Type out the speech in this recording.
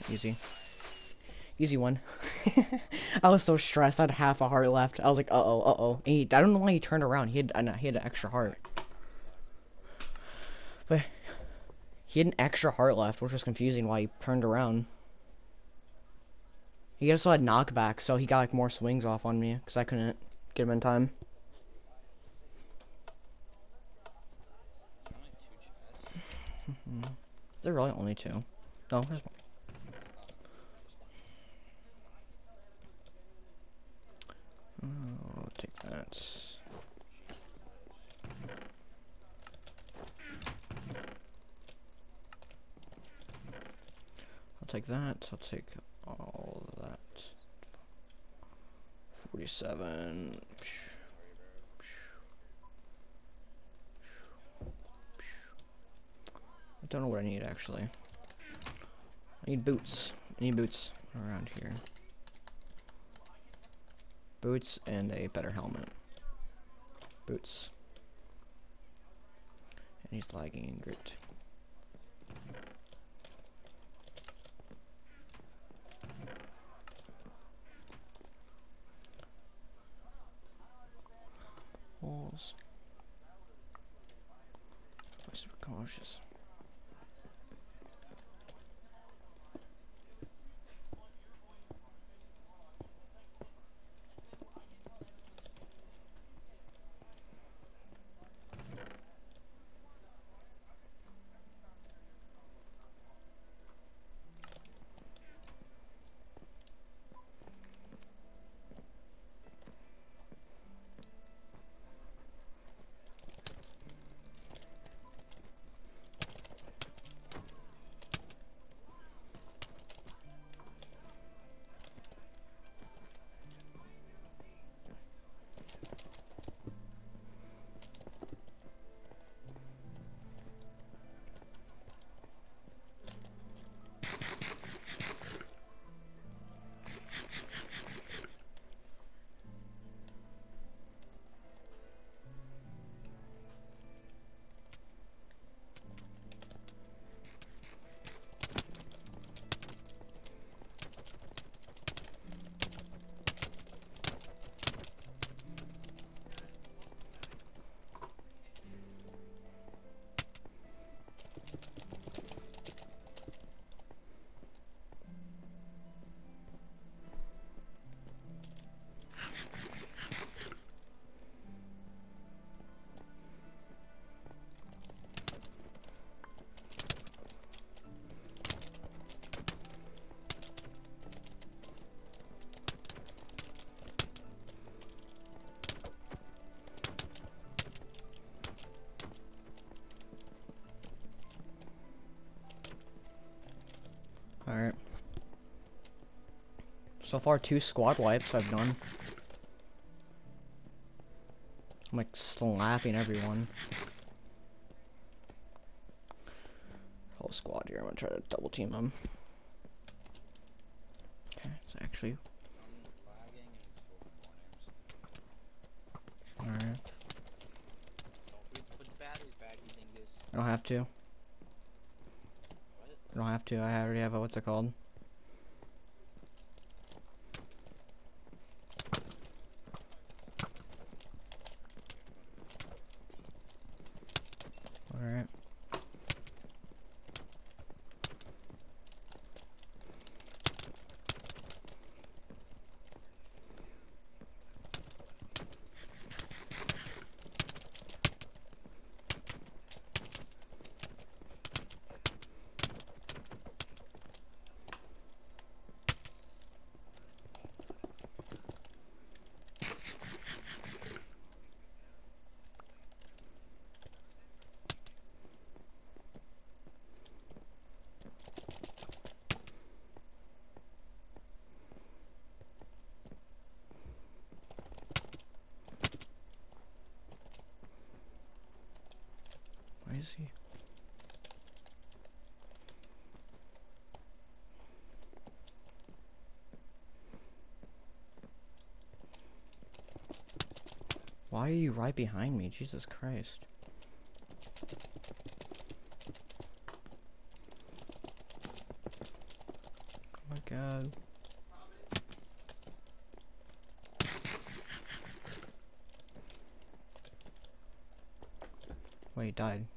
easy. Easy one. I was so stressed. I had half a heart left. I was like, uh-oh, uh-oh. I don't know why he turned around. He had an extra heart. But he had an extra heart left, which was confusing why he turned around. He also had knockback, so he got like more swings off on me because I couldn't get him in time. There really only two. No, there's one. I'll take that. I'll take that. I'll take all of that. 47. I don't know what I need actually. I need boots. I need boots around here. Boots and a better helmet. Boots. And he's lagging. Great. Holes. I'm super cautious. Alright. So far, 2 squad wipes I've done. I'm like slapping everyone. Whole squad here. I'm gonna try to double team them. Okay, so actually. Alright. I don't have to. I don't have to. I already have a, what's it called? Alright. Where is he? Why are you right behind me? Jesus Christ. god. Wait, he died.